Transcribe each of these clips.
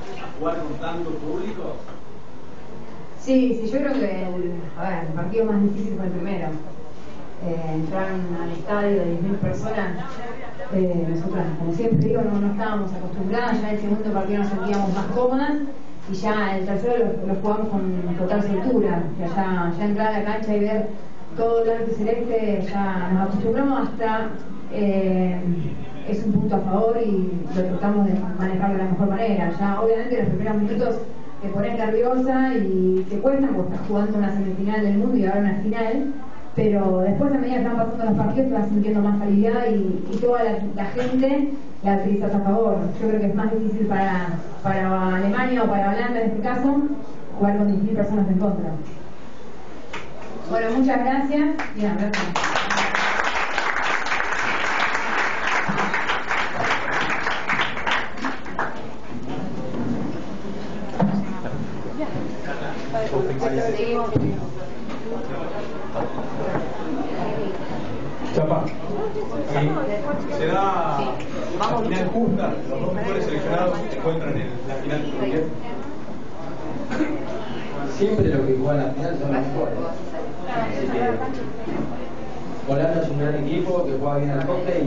a jugar con tanto público? Sí, yo creo que el partido más difícil fue el primero. Entraron al estadio de 10.000 personas. Nosotros, como siempre digo, no estábamos acostumbradas. Ya el segundo partido nos sentíamos más cómodas y ya el tercero lo jugamos con total soltura. Ya entrar a la cancha y ver todo el arte celeste, ya nos acostumbramos hasta. Es un punto a favor y lo tratamos de manejar de la mejor manera. Ya obviamente los primeros minutos te pones nerviosa y te cuesta porque estás jugando una semifinal del mundo y ahora una final, pero después a medida que van pasando los partidos te vas sintiendo más calidad y toda la gente la utilizas a favor. Yo creo que es más difícil para Alemania o para Holanda en este caso jugar con 10.000 personas en contra. Bueno, muchas gracias. Bien, gracias. Chapa, se da la final justa, los dos mejores seleccionados se encuentran en la final del mundial. Siempre lo que juega en la final son los mejores. Así que Holanda es un gran equipo que juega bien al hockey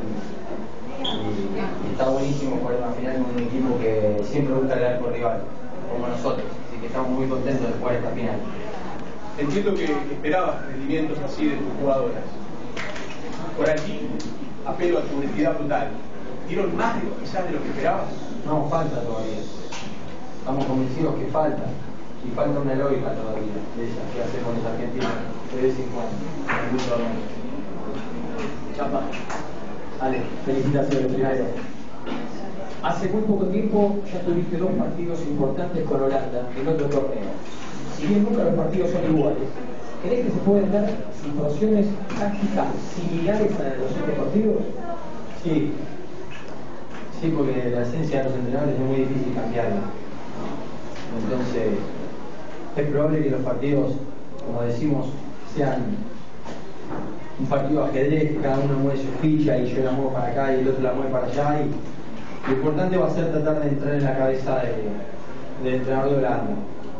y está buenísimo jugar una final con un equipo que siempre busca el arco rival, como nosotros. Así que estamos muy contentos de jugar esta final. Entiendo que esperabas rendimientos así de tus jugadoras. Por allí apelo a tu honestidad brutal. ¿Dieron más quizás de lo que esperabas? No, falta todavía. Estamos convencidos que falta. Y falta una heroica todavía de esa que hacemos los argentinos de vez en cuando. Chapa, Ale, felicitaciones primero. Hace muy poco tiempo ya tuviste 2 partidos importantes con Holanda en otro torneo. Si bien nunca los partidos son iguales, ¿crees que se pueden dar situaciones tácticas similares a los otros partidos? Sí, porque la esencia de los entrenadores es muy difícil cambiarla. Entonces, es probable que los partidos, como decimos, sean un partido de ajedrez, que cada uno mueve su ficha y yo la muevo para acá y el otro la mueve para allá. Y lo importante va a ser tratar de entrar en la cabeza del entrenador de Holanda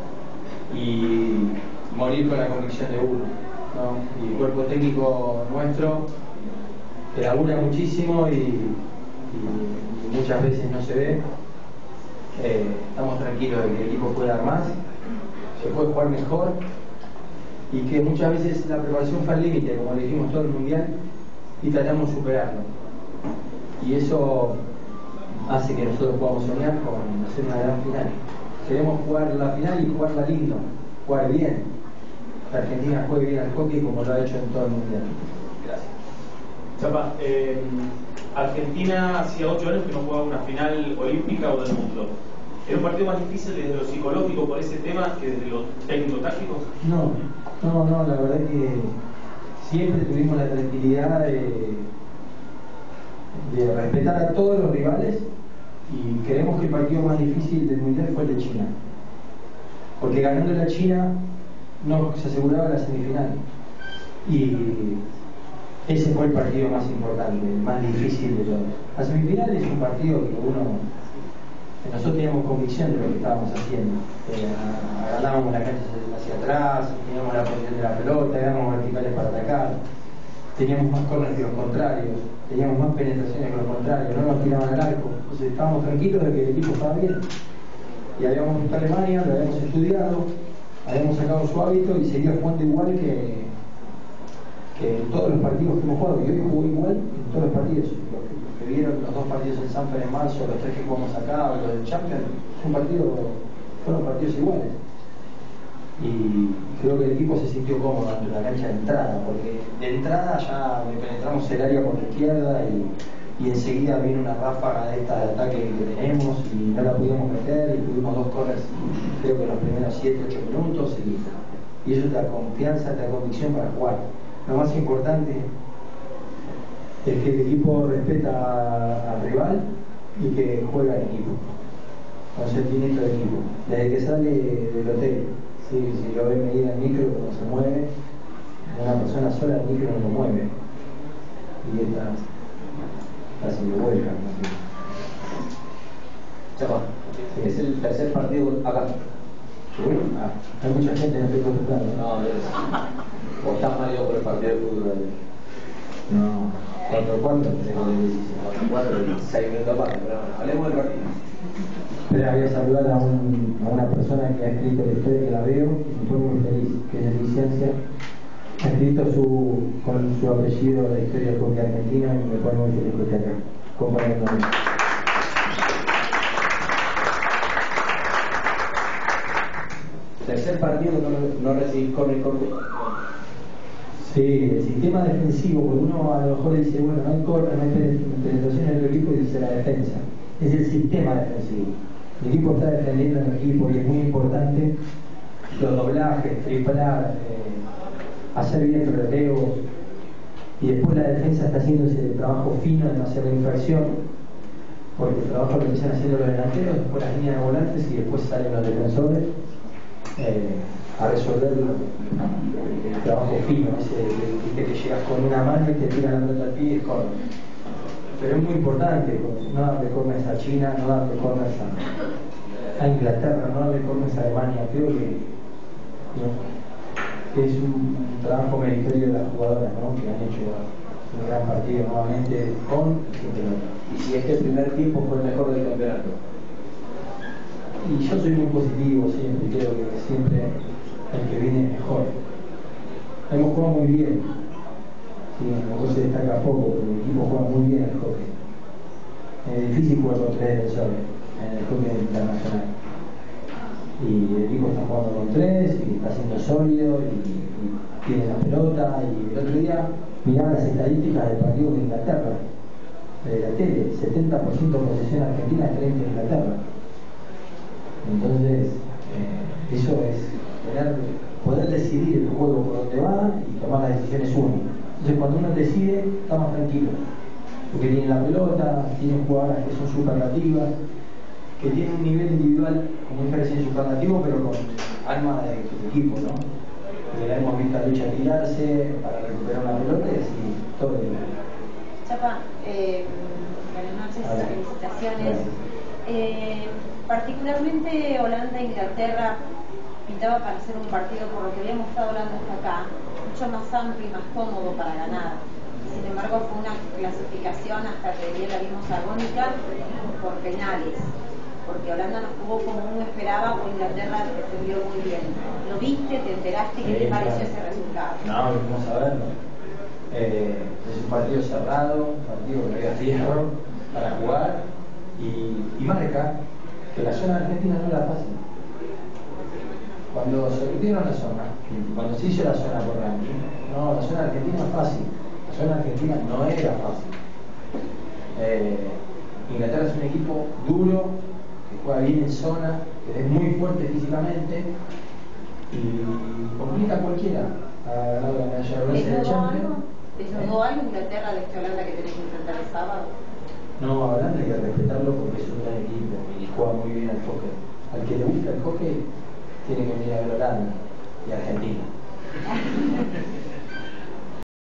y morir con la convicción de uno, ¿no? Y el cuerpo técnico nuestro que labura muchísimo y muchas veces no se ve. Estamos tranquilos de que el equipo puede dar más, se puede jugar mejor y que muchas veces la preparación fue al límite, como le dijimos todo el mundial, y tratamos de superarlo. Y eso hace que nosotros podamos soñar con hacer una gran final. Queremos jugar la final y jugarla lindo, jugar bien. Que Argentina juegue bien al hockey como lo ha hecho en todo el mundial. Gracias. Chapa, Argentina hacía 8 años que no jugaba una final olímpica o del mundo. ¿Era un partido más difícil desde lo psicológico por ese tema que desde lo técnico-táctico? No, la verdad es que siempre tuvimos la tranquilidad de respetar a todos los rivales y creemos que el partido más difícil del mundial fue el de China. Porque ganando la China no se aseguraba la semifinal. Y ese fue el partido más importante, el más difícil de todos. La semifinal es un partido que nosotros teníamos convicción de lo que estábamos haciendo. Agarrábamos la cancha hacia atrás, teníamos la posición de la pelota, éramos verticales para atacar, teníamos más corners que los contrarios, teníamos más penetraciones que los contrarios, no nos tiraban al arco. Entonces estábamos tranquilos de que el equipo estaba bien. Y habíamos visto a Alemania, lo habíamos estudiado, habíamos sacado su hábito y seguía jugando igual que en todos los partidos que hemos jugado. Y hoy jugó igual en todos los partidos. Los que vieron los 2 partidos en Sanfer en marzo, los 3 que jugamos acá, los del Champions, fueron partidos iguales. Y creo que el equipo se sintió cómodo en la cancha de entrada, porque de entrada ya penetramos el área por la izquierda y enseguida vino una ráfaga de esta de ataque que tenemos y no la pudimos meter y tuvimos 2 corners creo que en los primeros 7-8 minutos y eso te da confianza, te da convicción para jugar. Lo más importante es que el equipo respeta al rival y que juega en equipo, con sentimiento de equipo. Desde que sale del hotel, si lo ven medir el micro, cuando se mueve, una persona sola el micro no lo mueve. Y esta casi lo vuelca. Chapa, Es el tercer partido acá. ¿Seguro? Hay mucha gente, no estoy acostumbrado. No, o estás mal por el partido de fútbol. No, 4-4 tenemos de 16. 4 y 6 minutos aparte, pero bueno, hablemos del partido. Pero voy a saludar a una persona que ha escrito la historia que la veo y me pone muy feliz, que es de licencia. Ha escrito con su apellido la historia del hockey argentino y me pone muy feliz que esté acá, acompañándome. Tercer partido no recibís corre. Sí, el sistema defensivo, porque uno a lo mejor dice, bueno, no hay corre, no hay penetración en el equipo y dice la defensa. Es el sistema defensivo. El equipo está defendiendo en el equipo y es muy importante los doblajes, triplar, hacer bien el relevo, y después la defensa está haciendo ese trabajo fino de no hacer la infracción, porque el trabajo lo empiezan haciendo los delanteros, después las líneas de volantes y después salen los defensores a resolver el trabajo fino, ese que llegas con una mano y te tiran la pelota al pie y corren. Pero es muy importante no darle corners a China, no darle corners a Inglaterra, no darle corners a Alemania. Creo que es un trabajo meritorio de las jugadoras, ¿no? Que han hecho un gran partido nuevamente con y sin pelota. Y si este primer tiempo fue el mejor del campeonato. Y yo soy muy positivo siempre, creo que siempre el que viene es mejor. Hemos jugado muy bien. Sí, a lo mejor se destaca poco, pero el equipo juega muy bien al hockey. Es difícil jugar con 3 defensores en el hockey internacional. Y el equipo está jugando con 3 y está siendo sólido y tiene la pelota. Y el otro día miraba las estadísticas del partido de Inglaterra, de la tele, 70% de posesión argentina, 30% de Inglaterra. Entonces, eso es poder decidir el juego por donde va y tomar las decisiones uno. Entonces, cuando uno decide, está más tranquilo, porque tiene la pelota, tiene jugadoras que son superlativas, que tienen un nivel individual, como es recién superlativo, pero con alma de equipo, ¿no? Porque la hemos visto a Lucha tirarse para recuperar la pelota y así todo el día. Chapa, buenas noches, felicitaciones. Particularmente Holanda e Inglaterra pintaba para hacer un partido, por lo que habíamos estado hablando hasta acá, mucho más amplio y más cómodo para ganar. Sin embargo, fue una clasificación, hasta que ayer la vimos agónica, por penales, porque Holanda no jugó como uno esperaba o Inglaterra defendió muy bien. ¿Lo viste? ¿Te enteraste? ¿Qué te pareció ese resultado? No, vamos a verlo. Es un partido cerrado, un partido que había fierro para jugar y marca que la zona argentina no era fácil. Cuando se metieron la zona, cuando se hizo la zona por ranking, no, la zona argentina es fácil. La zona argentina no era fácil. Inglaterra es un equipo duro, que juega bien en zona, que es muy fuerte físicamente y complica a cualquiera. Ha ganado la medalla de bronce de Champions. ¿Les ayudó algo Inglaterra de esta Holanda que tenés que enfrentar el sábado? No, a Holanda hay que respetarlo porque es un gran equipo y juega muy bien al hockey. Al que le gusta el hockey tiene que venir a ver Holanda y Argentina.